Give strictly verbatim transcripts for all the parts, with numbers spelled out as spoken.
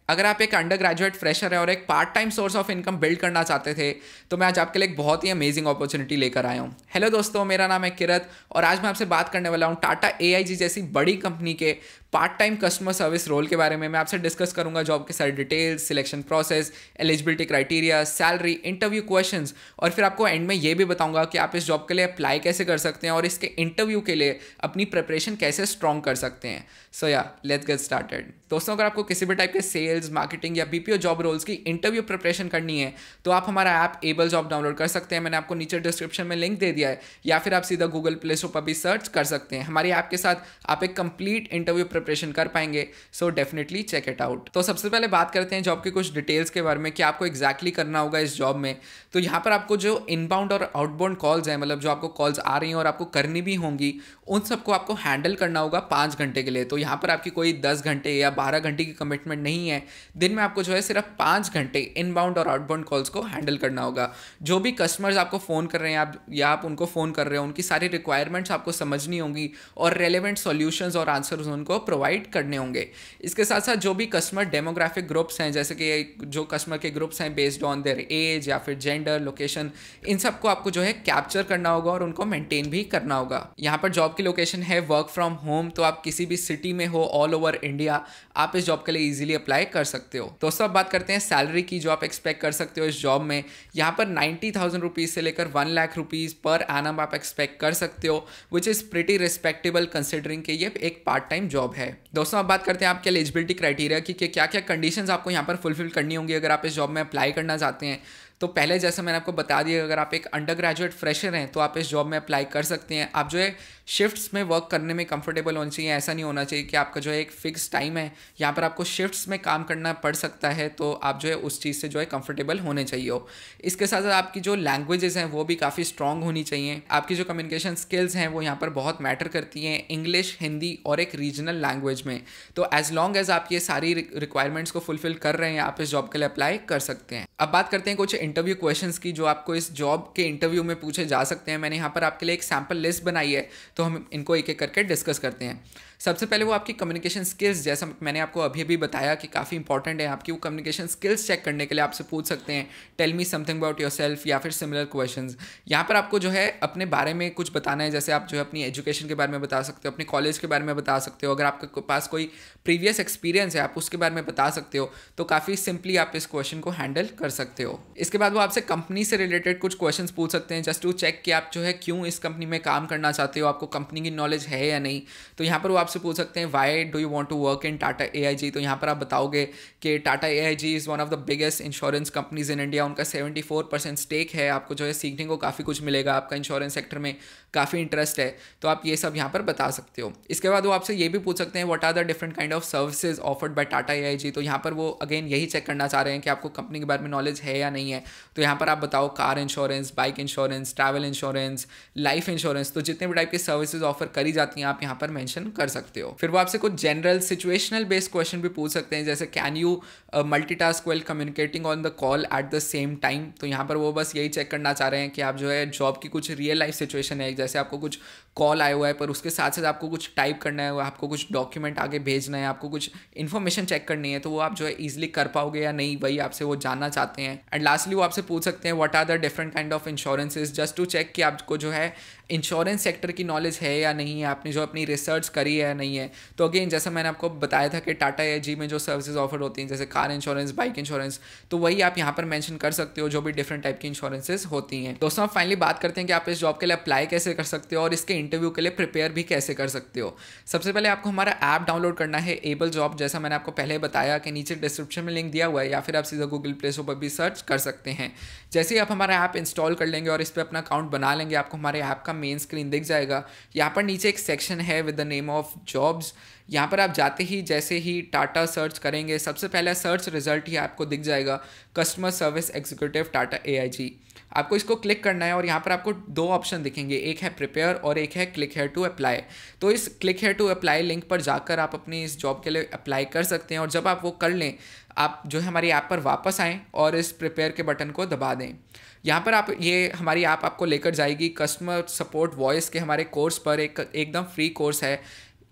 अगर आप एक अंडर ग्रेजुएट फ्रेशर है और एक part time source of income build करना चाहते थे तो मैं आज आपके लिए एक बहुत ही अमेजिंग अपॉर्चुनिटी लेकर आया हूँ। हेलो दोस्तों, मेरा नाम है किरत और आज मैं आपसे बात करने वाला हूँ टाटा एआईजी जैसी बड़ी कंपनी के part time customer service role के बारे में। मैं आपसे डिस्कस करूंगा जॉब के सारे details, selection process, eligibility criteria, salary, interview questions और फिर आपको एंड में ये भी बताऊंगा कि आप इस जॉब के लिए अप्लाई कैसे कर सकते हैं और इसके इंटरव्यू के लिए अपनी प्रिपरेशन कैसे स्ट्रॉन्ग कर सकते हैं। सो या लेट्स गेट स्टार्टेड। दोस्तों, अगर आपको किसी भी टाइप के सेल्स, मार्केटिंग या बीपीओ जॉब रोल्स की इंटरव्यू प्रिपरेशन करनी है तो आप हमारा ऐप एबल जॉब डाउनलोड कर सकते हैं। मैंने आपको नीचे डिस्क्रिप्शन में लिंक दे दिया है, या फिर आप सीधा गूगल प्ले स्टोर पर भी सर्च कर सकते हैं। हमारी ऐप के साथ आप एक कंप्लीट इंटरव्यू प्रिपरेशन कर पाएंगे, so definitely check it out. तो सबसे पहले बात करते हैं जॉब की कुछ डिटेल्स के बारे में कि आपको एक्जैक्टली exactly करना होगा इस जॉब में। तो यहाँ पर आपको जो इनबाउंड और आउटबाउंड कॉल्स हैं, मतलब जो आपको कॉल्स आ रही हैं और आपको करनी भी होंगी, उन सबको आपको हैंडल करना होगा पाँच घंटे के लिए। तो यहाँ पर आपकी कोई दस घंटे या बारह घंटे की कमिटमेंट नहीं है। दिन में आपको जो है सिर्फ पाँच घंटे इनबाउंड और आउटबाउंड कॉल्स को हैंडल करना होगा। जो भी कस्टमर्स आपको फ़ोन कर रहे हैं आप या आप उनको फ़ोन कर रहे हो, उनकी सारी रिक्वायरमेंट्स आपको समझनी होंगी और रेलेवेंट सॉल्यूशंस और आंसर्स उनको प्रोवाइड करने होंगे। इसके साथ साथ जो भी कस्टमर डेमोग्राफिक ग्रुप्स हैं, जैसे कि जो कस्टमर के ग्रुप्स हैं बेस्ड ऑन देयर एज या फिर जेंडर, लोकेशन, इन सबको आपको जो है कैप्चर करना होगा और उनको मेंटेन भी करना होगा। यहाँ पर जॉब की लोकेशन है वर्क फ्रॉम होम, तो आप किसी भी सिटी में हो ऑल ओवर इंडिया आप इस जॉब के लिए इजीली अप्लाई कर सकते हो। दोस्तों, अब बात करते हैं सैलरी की जो आप एक्सपेक्ट कर सकते हो इस जॉब में। यहाँ पर नाइन्टी थाउजेंड रुपीज से लेकर one lakh rupees per annum आप एक्सपेक्ट कर सकते हो, which is pretty respectable considering कि ये एक पार्ट टाइम जॉब है। दोस्तों, अब बात करते हैं आपके एलिजिबिलिटी क्राइटेरिया की कि क्या क्या कंडीशंस आपको यहाँ पर फुलफिल करनी होंगी अगर आप इस जॉब में अप्लाई करना चाहते हैं। तो पहले जैसा मैंने आपको बता दिया, अगर आप एक अंडर ग्रेजुएट फ्रेशर हैं तो आप इस जॉब में अप्लाई कर सकते हैं। आप जो है शिफ्ट्स में वर्क करने में कंफर्टेबल होना चाहिए। ऐसा नहीं होना चाहिए कि आपका जो है एक फिक्स टाइम है, यहाँ पर आपको शिफ्ट्स में काम करना पड़ सकता है, तो आप जो है उस चीज़ से जो है कंफर्टेबल होने चाहिए हो। इसके साथ साथ आपकी जो लैंग्वेजेस हैं वो भी काफ़ी स्ट्रॉन्ग होनी चाहिए। आपकी जो कम्युनिकेशन स्किल्स हैं वो यहाँ पर बहुत मैटर करती हैं, इंग्लिश, हिंदी और एक रीजनल लैंग्वेज में। तो एज लॉन्ग एज आप ये सारी रिक्वायरमेंट्स को फुलफिल कर रहे हैं आप इस जॉब के लिए अप्लाई कर सकते हैं। अब बात करते हैं कुछ इंटरव्यू क्वेश्चंस की जो आपको इस जॉब के इंटरव्यू में पूछे जा सकते हैं। मैंने यहाँ पर आपके लिए एक सैम्पल लिस्ट बनाई है, तो हम इनको एक एक करके डिस्कस करते हैं। सबसे पहले वो आपकी कम्युनिकेशन स्किल्स, जैसा मैंने आपको अभी अभी बताया कि काफ़ी इंपॉर्टेंट है, आपकी वो कम्युनिकेशन स्किल्स चेक करने के लिए आपसे पूछ सकते हैं tell me something about yourself या फिर सिमिलर क्वेश्चंस। यहाँ पर आपको जो है अपने बारे में कुछ बताना है, जैसे आप जो है अपनी एजुकेशन के बारे में बता सकते हो, अपने कॉलेज के बारे में बता सकते हो, अगर आपके पास कोई प्रीवियस एक्सपीरियंस है आप उसके बारे में बता सकते हो। तो काफ़ी सिंपली आप इस क्वेश्चन को हैंडल कर सकते हो। इसके बाद वो आपसे कंपनी से रिलेटेड कुछ क्वेश्चंस पूछ सकते हैं जस्ट टू चेक कि आप जो है क्यों इस कंपनी में काम करना चाहते हो, आपको कंपनी की नॉलेज है या नहीं। तो यहाँ पर वो आपसे पूछ सकते हैं why do you want to work in Tata AIG. तो यहाँ पर आप बताओगे कि Tata AIG is one of the biggest insurance companies in India, उनका सेवेंटी फोर परसेंट स्टेक है, आपको जो है सीखने को काफ़ी कुछ मिलेगा, आपका इंश्योरेंस सेक्टर में काफ़ी इंटरेस्ट है, तो आप ये सब यहाँ पर बता सकते हो। इसके बाद वो आपसे ये भी पूछ सकते हैं what are the different kind of services offered by Tata AIG. तो यहाँ पर वो अगेन यही चेक करना चाह रहे हैं कि आपको कंपनी के बारे में नॉलेज है या नहीं है। तो यहाँ पर आप बताओ car insurance, bike insurance, travel insurance, life insurance, तो जितने भी टाइप की सर्विसेज ऑफर करी जाती हैं आप यहाँ पर मेंशन कर सकते हो। फिर वो आपसे कुछ जनरल सिचुएशनल बेस्ड क्वेश्चन भी पूछ सकते हैं, जैसे can you multitask well communicating on the call at the same time. तो यहाँ पर वो बस यही चेक करना चाह रहे हैं कि आप जो है जॉब की कुछ रियल लाइफ सिचुएशन है, जैसे आपको कुछ कॉल आया हुआ है पर उसके साथ साथ आपको कुछ टाइप करना है, आपको कुछ डॉक्यूमेंट आगे भेजना है, आपको कुछ इन्फॉर्मेशन चेक करनी है, तो वो आप जो है ईजिली कर पाओगे या नहीं, वही आपसे वो जानना चाहते हैं। एंड लास्टली वो आपसे पूछ सकते हैं what are the different kind of insurances, just to check कि आपको जो है इंश्योरेंस सेक्टर की नॉलेज है या नहीं है, आपने जो अपनी रिसर्च करी है या नहीं है। तो अगेन जैसा मैंने आपको बताया था कि टाटा एआईजी में जो सर्विसेज ऑफर होती हैं जैसे कार इंश्योरेंस, बाइक इंश्योरेंस, तो वही आप यहाँ पर मेंशन कर सकते हो जो भी डिफरेंट टाइप की इंश्योरेंसेज होती हैं। दोस्तों, आप फाइनली बात करते हैं कि आप इस जॉब के लिए अप्लाई कैसे कर सकते हो और इसके इंटरव्यू के लिए प्रिपेयर भी कैसे कर सकते हो। सबसे पहले आपको हमारा ऐप डाउनलोड करना है एबल जॉब, जैसा मैंने आपको पहले बताया कि नीचे डिस्क्रिप्शन में लिंक दिया हुआ है, या फिर आप सीधा गूगल प्ले स्टोर पर भी सर्च कर सकते हैं। जैसे ही आप हमारा ऐप इंस्टॉल कर लेंगे और इस पर अपना अकाउंट बना लेंगे, आपको हमारे ऐप का मेन स्क्रीन दिख जाएगा। यहाँ पर नीचे एक सेक्शन है with the name of jobs. यहाँ पर आप जाते ही जैसे ही टाटा सर्च करेंगे, सबसे पहला सर्च रिजल्ट ही आपको दिख जाएगा, customer service executive Tata AIG. आपको इसको क्लिक करना है और यहाँ पर आपको दो ऑप्शन दिखेंगे, एक है प्रिपेयर और एक है क्लिक हेयर टू अप्लाई। तो इस click here to apply link पर जाकर आप अपनी इस जॉब के लिए अप्लाई कर सकते हैं, और जब आप वो कर लें आप जो है हमारी ऐप पर वापस आएँ और इस प्रिपेयर के बटन को दबा दें। यहाँ पर आप ये हमारी ऐप आपको लेकर जाएगी कस्टमर सपोर्ट वॉइस के हमारे कोर्स पर, एक एकदम फ्री कोर्स है।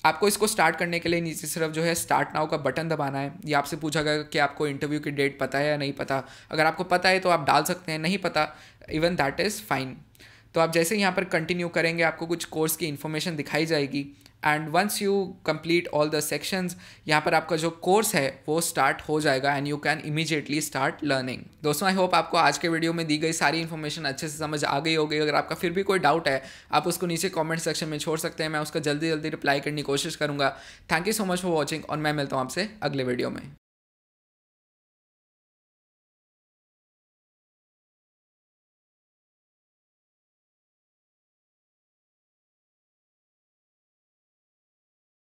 आपको इसको स्टार्ट करने के लिए नीचे सिर्फ जो है स्टार्ट नाउ का बटन दबाना है। ये आपसे पूछा गया कि आपको इंटरव्यू की डेट पता है या नहीं पता। अगर आपको पता है तो आप डाल सकते हैं, नहीं पता इवन दैट इज़ फाइन। तो आप जैसे यहाँ पर कंटिन्यू करेंगे आपको कुछ कोर्स की इन्फॉर्मेशन दिखाई जाएगी and once you complete all the sections, यहाँ पर आपका जो कोर्स है वो स्टार्ट हो जाएगा and you can immediately start learning. दोस्तों आई होप आपको आज के वीडियो में दी गई सारी इन्फॉर्मेशन अच्छे से समझ आ गई होगी। अगर आपका फिर भी कोई डाउट है आप उसको नीचे कमेंट सेक्शन में छोड़ सकते हैं, मैं उसका जल्दी जल्दी रिप्लाई करने की कोशिश करूँगा। Thank you so much for watching और मैं मिलता हूँ आपसे अगले वीडियो में।